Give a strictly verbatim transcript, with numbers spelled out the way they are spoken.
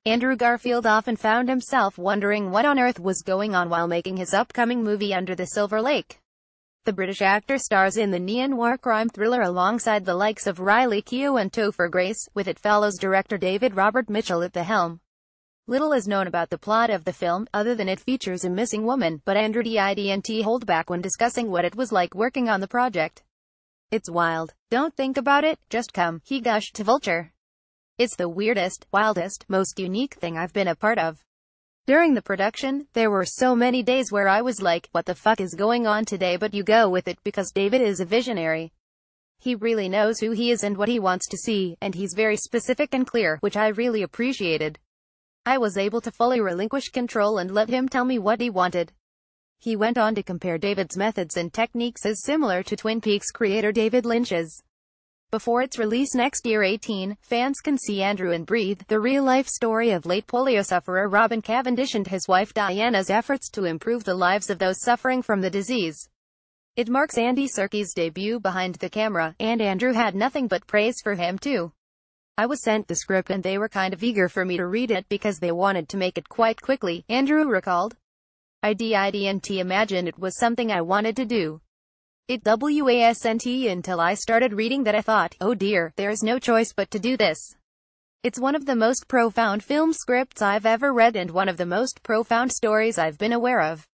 Andrew Garfield often found himself wondering what on earth was going on while making his upcoming movie Under the Silver Lake. The British actor stars in the neo-noir crime thriller alongside the likes of Riley Keough and Topher Grace, with It Follows director David Robert Mitchell at the helm. Little is known about the plot of the film, other than it features a missing woman, but Andrew didn't hold back when discussing what it was like working on the project. "It's wild. Don't think about it, just come," he gushed to Vulture. "It's the weirdest, wildest, most unique thing I've been a part of. During the production, there were so many days where I was like, what the fuck is going on today, but you go with it because David is a visionary. He really knows who he is and what he wants to see, and he's very specific and clear, which I really appreciated. I was able to fully relinquish control and let him tell me what he wanted." He went on to compare David's methods and techniques as similar to Twin Peaks creator David Lynch's. Before its release next year eighteen, fans can see Andrew in Breathe, the real-life story of late polio sufferer Robin Cavendish and his wife Diana's efforts to improve the lives of those suffering from the disease. It marks Andy Serkis' debut behind the camera, and Andrew had nothing but praise for him too. "I was sent the script and they were kind of eager for me to read it because they wanted to make it quite quickly," Andrew recalled. "I didn't imagine it was something I wanted to do. It wasn't until I started reading that I thought, oh dear, there's no choice but to do this. It's one of the most profound film scripts I've ever read and one of the most profound stories I've been aware of."